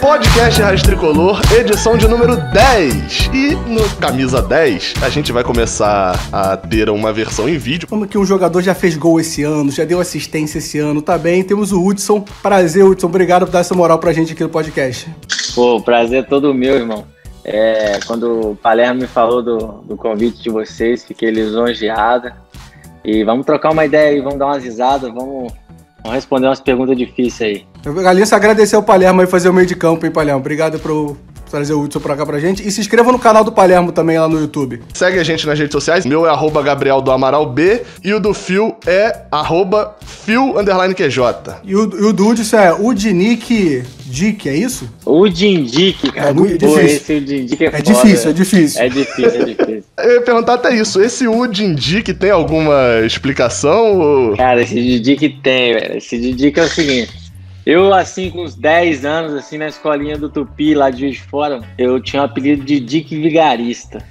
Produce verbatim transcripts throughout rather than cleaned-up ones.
Podcast Rádio Tricolor, edição de número dez. E no Camisa dez, a gente vai começar a ter uma versão em vídeo. Como que um jogador já fez gol esse ano, já deu assistência esse ano, tá bem. Temos o Hudson. Prazer, Hudson. Obrigado por dar essa moral pra gente aqui no podcast. Pô, o prazer é todo meu, irmão. É, quando o Palermo me falou do, do convite de vocês, fiquei lisonjeado. E vamos trocar uma ideia aí, vamos dar umas risadas, vamos, vamos responder umas perguntas difíceis aí. Galinha, agradecer ao Palermo aí fazer o meio de campo, hein, Palermo? Obrigado por trazer o Hudson pra cá pra gente. E se inscreva no canal do Palermo também lá no YouTube. Segue a gente nas redes sociais. Meu é arroba Gabriel do Amaral B e o do Fio é arroba Fio underline Q J. E o, e o do Hudson é Udinic Dick, é isso? Udindic, cara. É muito Pô, difícil. esse Udindic é, é foda. difícil, é difícil. É difícil, é difícil. Eu ia perguntar até isso. Esse Udindic tem alguma explicação? Ou... Cara, esse Didic tem, velho. Esse Didic é o seguinte. Eu, assim, com uns dez anos, assim, na escolinha do Tupi, lá de Juiz de Fora, eu tinha o apelido de Dick Vigarista.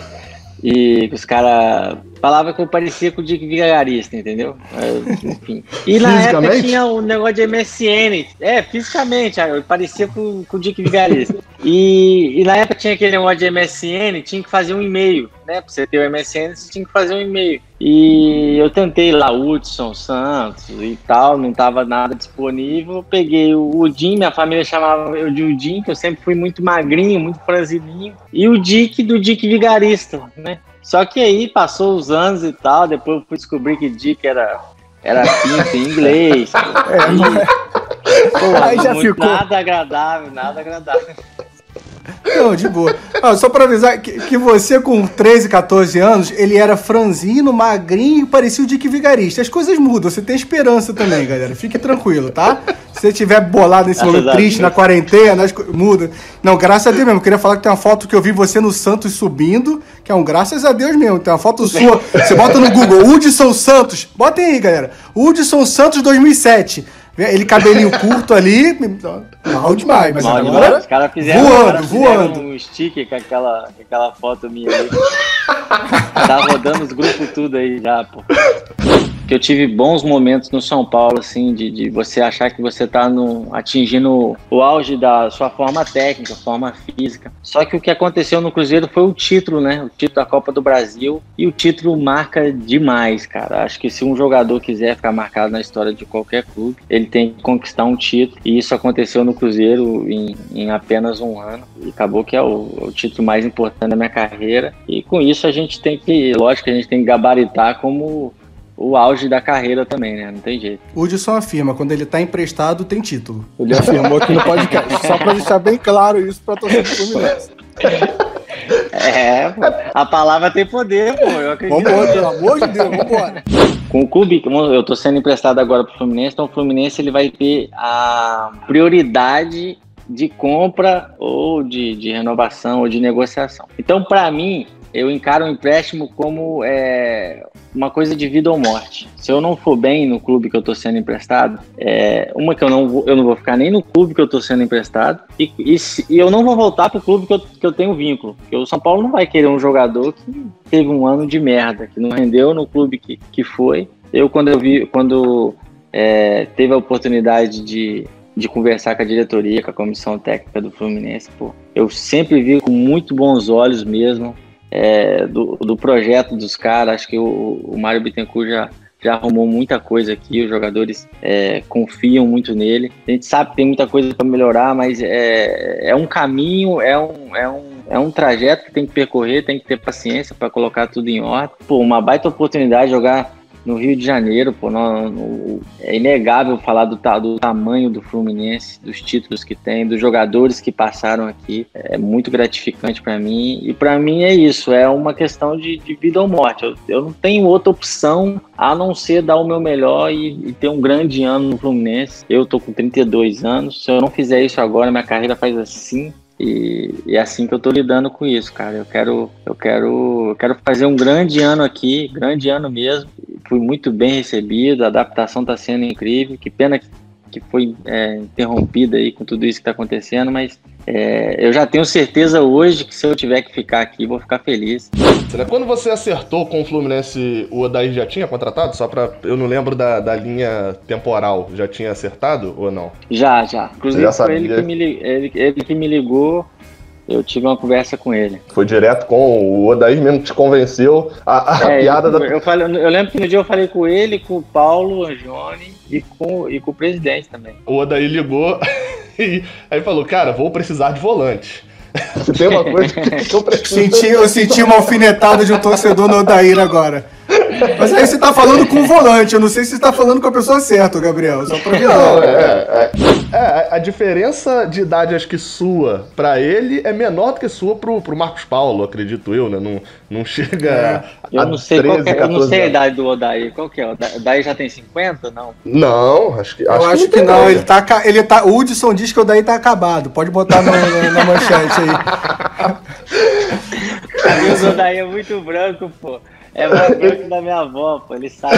E os caras falavam que eu parecia com o Dick Vigarista, entendeu? É, enfim. E na época tinha o um negócio de M S N. É, fisicamente, eu parecia com, com o Dick Vigarista. E, e na época tinha aquele negócio de M S N, tinha que fazer um e-mail, né? Pra você ter o M S N, você tinha que fazer um e-mail. E eu tentei lá, Hudson, Santos e tal, não tava nada disponível. Eu peguei o Udim, minha família chamava eu de Udim, que eu sempre fui muito magrinho, muito franzininho. E o Dick do Dick Vigarista, né? Só que aí passou os anos e tal, depois eu fui descobrir que Dick era, era pinto em inglês. É, não é. Porra, aí já ficou. Nada agradável, nada agradável. Não, de boa. Ah, só pra avisar que, que você com treze, catorze anos, ele era franzino, magrinho e parecia o Dick Vigarista. As coisas mudam, você tem esperança também, galera. Fique tranquilo, tá? Se você estiver bolado nesse momento triste, na quarentena, as co... muda. Não, graças a Deus mesmo. Eu queria falar que tem uma foto que eu vi você no Santos subindo, que é um graças a Deus mesmo. Tem uma foto sua, você bota no Google, Hudson Santos. Botem aí, galera. Hudson Santos dois mil e sete. Ele cabelinho curto ali, mal demais, mas mal agora demais. Os caras fizeram, voando, cara fizeram voando. um sticker com aquela, com aquela foto minha aí. Tá rodando os grupos tudo aí já, pô. Que eu tive bons momentos no São Paulo, assim, de, de você achar que você tá no, atingindo o auge da sua forma técnica, forma física. Só que o que aconteceu no Cruzeiro foi o título, né? O título da Copa do Brasil. E o título marca demais, cara. Acho que se um jogador quiser ficar marcado na história de qualquer clube, ele tem que conquistar um título. E isso aconteceu no Cruzeiro em, em apenas um ano. E acabou que é o, o título mais importante da minha carreira. E com isso a gente tem que, lógico que a gente tem que gabaritar como o auge da carreira também, né? Não tem jeito. O Hudson afirma, quando ele tá emprestado, tem título. Ele afirmou aqui no podcast. Só pra deixar bem claro isso pra torcida do Fluminense. É, pô, a palavra tem poder, pô, eu acredito. Vambora, pelo amor de Deus, vambora. Com o clube, eu tô sendo emprestado agora pro Fluminense, então o Fluminense ele vai ter a prioridade de compra ou de, de renovação ou de negociação. Então, para mim, eu encaro o empréstimo como é, uma coisa de vida ou morte. Se eu não for bem no clube que eu estou sendo emprestado, é, uma que eu não, vou, eu não vou ficar nem no clube que eu estou sendo emprestado e, e, e eu não vou voltar para o clube que eu, que eu tenho vínculo. Porque o São Paulo não vai querer um jogador que teve um ano de merda, que não rendeu no clube que, que foi. Eu, quando eu vi, quando é, teve a oportunidade de de conversar com a diretoria, com a comissão técnica do Fluminense, pô, eu sempre vi com muito bons olhos mesmo é, do, do projeto dos caras. Acho que o, o Mário Bittencourt já, já arrumou muita coisa aqui, os jogadores é, confiam muito nele. A gente sabe que tem muita coisa para melhorar, mas é, é um caminho, é um, é, um, é um trajeto que tem que percorrer, tem que ter paciência para colocar tudo em ordem. Pô, uma baita oportunidade de jogar no Rio de Janeiro, pô, no, no, é inegável falar do, do tamanho do Fluminense, dos títulos que tem, dos jogadores que passaram aqui. É muito gratificante para mim. E para mim é isso, é uma questão de, de vida ou morte. Eu, eu não tenho outra opção a não ser dar o meu melhor e, e ter um grande ano no Fluminense. Eu tô com trinta e dois anos. Se eu não fizer isso agora, minha carreira faz assim. E, e é assim que eu tô lidando com isso, cara. Eu quero, eu quero, eu quero fazer um grande ano aqui, grande ano mesmo. Fui muito bem recebido, a adaptação tá sendo incrível. Que pena que que foi é, interrompida aí com tudo isso que está acontecendo, mas é, eu já tenho certeza hoje que se eu tiver que ficar aqui, vou ficar feliz. Quando você acertou com o Fluminense, o Odair já tinha contratado? Só pra... Eu não lembro da, da linha temporal. Já tinha acertado ou não? Já, já. Inclusive já foi ele que, me, ele, ele que me ligou. Eu tive uma conversa com ele. Foi direto com o Odair mesmo que te convenceu. A, a é, piada eu, da... Eu, falei, eu lembro que no dia eu falei com ele, com o Paulo Angione e com, e com o presidente também. O Odair ligou e aí falou, cara, vou precisar de volante. Tem uma coisa que eu preciso... Senti, eu senti uma alfinetada de um torcedor no Odair agora. Mas aí você tá falando com o volante, eu não sei se você tá falando com a pessoa certa, Gabriel, só pra ver. Não, é, é, é, a diferença de idade, acho que sua pra ele é menor do que sua pro, pro Marcos Paulo, acredito eu, né? Não, não chega é. Eu a não sei treze, qual é, eu não sei a anos. idade do Odair. Qual que é? O Odair já tem cinquenta, não? Não, acho que Eu acho, acho que, que não, tem. ele tá, ele tá. O Hudson diz que o Odair tá acabado. Pode botar no, no, na manchete aí. O Odair é muito branco, pô. É mais branco da minha avó, pô. Ele sabe.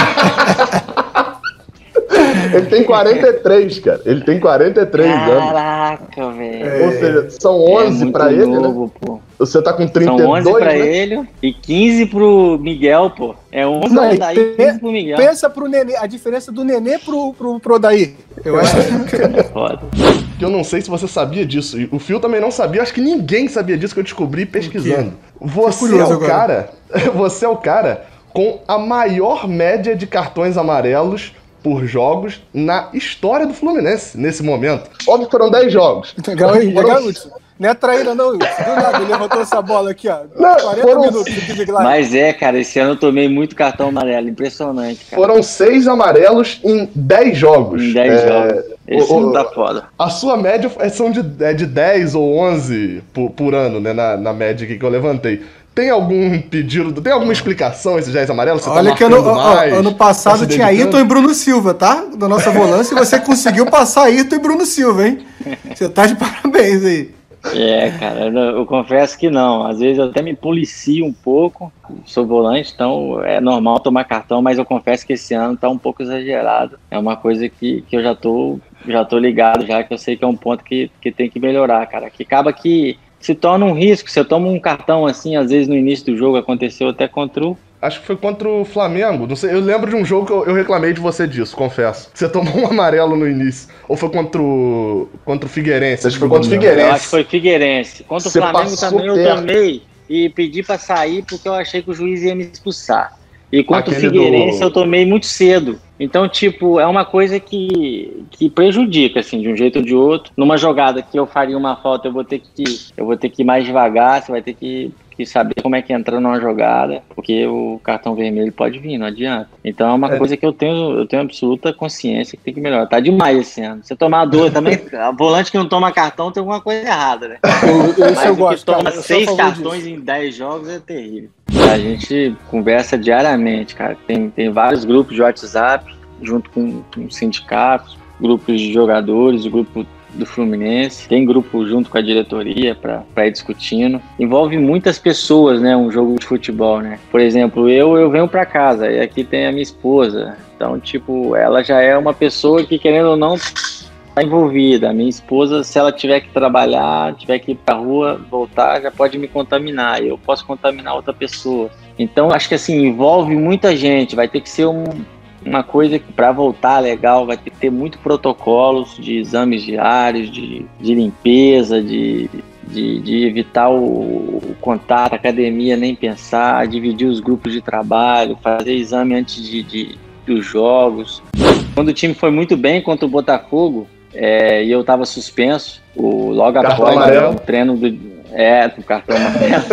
Ele tem quarenta e três, cara. Ele tem quarenta e três anos. Caraca, velho. É. Ou seja, são onze é pra ele, novo, né? Pô. Você tá com trinta e dois, São onze pra né? ele e quinze pro Miguel, pô. É onze Não, pro Odair e quinze pro Miguel. Pensa pro Nenê, a diferença do Nenê pro, pro, pro Odair. Eu acho que. Foda. Que eu não sei se você sabia disso. E o Phil também não sabia. Acho que ninguém sabia disso que eu descobri pesquisando. Você é o agora. cara. Você é o cara com a maior média de cartões amarelos por jogos na história do Fluminense, nesse momento. Óbvio que foram dez jogos. Legal, hein? Foram- Legal, Hudson. Não é traíra, não, Hudson. Do nada, ele levantou essa bola aqui, ó. Não, quarenta foram- minutos aqui de glide. Mas é, cara, esse ano eu tomei muito cartão amarelo. Impressionante, cara. Foram seis amarelos em dez jogos. Em dez É, jogos. Esse o- não o- tá foda. A sua média é- são de, é de dez ou onze por, por ano, né? Na, na média aqui que eu levantei. Tem algum pedido, tem alguma explicação esses dez amarelos? Você Olha tá que ano, marcando ó, mais, ano tá passado se tinha dedicando? Ayrton e Bruno Silva, tá? Da nossa volância, e você conseguiu passar Ayrton e Bruno Silva, hein? Você tá de parabéns aí. É, cara, eu, eu confesso que não. Às vezes eu até me policio um pouco. Sou volante, então é normal tomar cartão, mas eu confesso que esse ano tá um pouco exagerado. É uma coisa que, que eu já tô, já tô ligado, já que eu sei que é um ponto que, que tem que melhorar, cara. Que acaba que se torna um risco. Se eu tomo um cartão assim, às vezes no início do jogo, aconteceu até contra o... Acho que foi contra o Flamengo. Não sei, eu lembro de um jogo que eu, eu reclamei de você disso, confesso. Você tomou um amarelo no início. Ou foi contra o, contra o Figueirense? Acho que foi contra o Eu Figueirense. acho que foi Figueirense. Contra o Você Flamengo passou também eu perto. tomei e pedi pra sair porque eu achei que o juiz ia me expulsar. E contra Aquele o Figueirense do- eu tomei muito cedo. Então, tipo, é uma coisa que, que prejudica, assim, de um jeito ou de outro. Numa jogada que eu faria uma falta, eu vou ter que, eu vou ter que ir mais devagar, você vai ter que, que saber como é que entra numa jogada, porque o cartão vermelho pode vir, não adianta. Então é uma É. coisa que eu tenho, eu tenho absoluta consciência que tem que melhorar. Tá demais esse ano. Você tomar dois também, a volante que não toma cartão tem alguma coisa errada, né? Eu, eu, Mas eu o gosto, que toma cara. Eu sou a seis favor cartões disso. em dez jogos é terrível. A gente conversa diariamente, cara. Tem, tem vários grupos de WhatsApp, junto com, com sindicatos, grupos de jogadores, o grupo do Fluminense. Tem grupo junto com a diretoria para ir discutindo. Envolve muitas pessoas, né? Um jogo de futebol, né? Por exemplo, eu, eu venho para casa e aqui tem a minha esposa. Então, tipo, ela já é uma pessoa que, querendo ou não, tá envolvida. A minha esposa, se ela tiver que trabalhar, tiver que ir pra rua, voltar, já pode me contaminar. E eu posso contaminar outra pessoa. Então, acho que assim, envolve muita gente. Vai ter que ser um, uma coisa que, para voltar legal, vai ter que ter muito protocolos de exames diários, de, de limpeza, de, de, de evitar o, o contato, academia, nem pensar, dividir os grupos de trabalho, fazer exame antes de, de, dos jogos. Quando o time foi muito bem contra o Botafogo, É, e eu tava suspenso, o, logo Cartão após amarelo. no treino do. É, do cartão amarelo.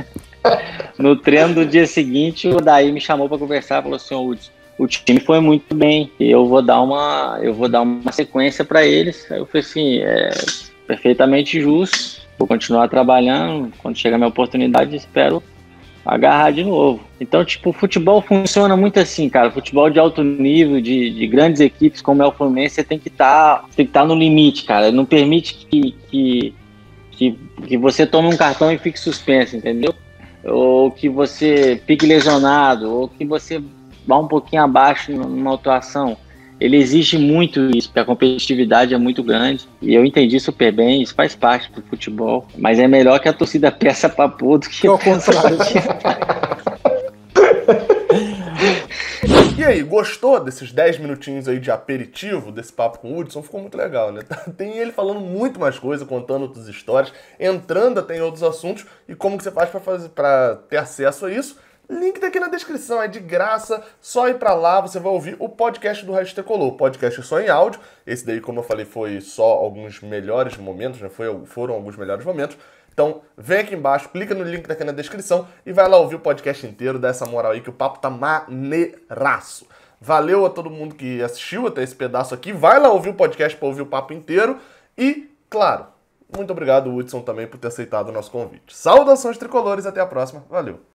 No treino do dia seguinte, o Odair me chamou para conversar, falou assim: o, o time foi muito bem, e eu vou dar uma, eu vou dar uma sequência para eles. Aí eu falei assim: é perfeitamente justo, vou continuar trabalhando, quando chegar a minha oportunidade, espero agarrar de novo. Então, tipo, o futebol funciona muito assim, cara. Futebol de alto nível, de, de grandes equipes como é o Fluminense, você tem que estar tem que estar no limite, cara. Não permite que, que, que, que você tome um cartão e fique suspenso, entendeu? Ou que você fique lesionado, ou que você vá um pouquinho abaixo numa atuação. ele exige muito isso, porque a competitividade é muito grande, e eu entendi super bem, isso faz parte do futebol, mas é melhor que a torcida peça pra pôr do que Que ao contrário. E aí, gostou desses dez minutinhos aí de aperitivo, desse papo com o Hudson? Ficou muito legal, né? Tem ele falando muito mais coisa, contando outras histórias, entrando até em outros assuntos, e como que você faz pra, fazer, pra ter acesso a isso? Link tá aqui na descrição, é de graça, só ir pra lá, você vai ouvir o podcast do Rádio Tricolor. O podcast é só em áudio, esse daí, como eu falei, foi só alguns melhores momentos, né? Foi, foram alguns melhores momentos. Então, vem aqui embaixo, clica no link daqui na descrição e vai lá ouvir o podcast inteiro, dá essa moral aí que o papo tá maneiraço. Valeu a todo mundo que assistiu até esse pedaço aqui, vai lá ouvir o podcast pra ouvir o papo inteiro e, claro, muito obrigado, Hudson, também por ter aceitado o nosso convite. Saudações tricolores, até a próxima, valeu!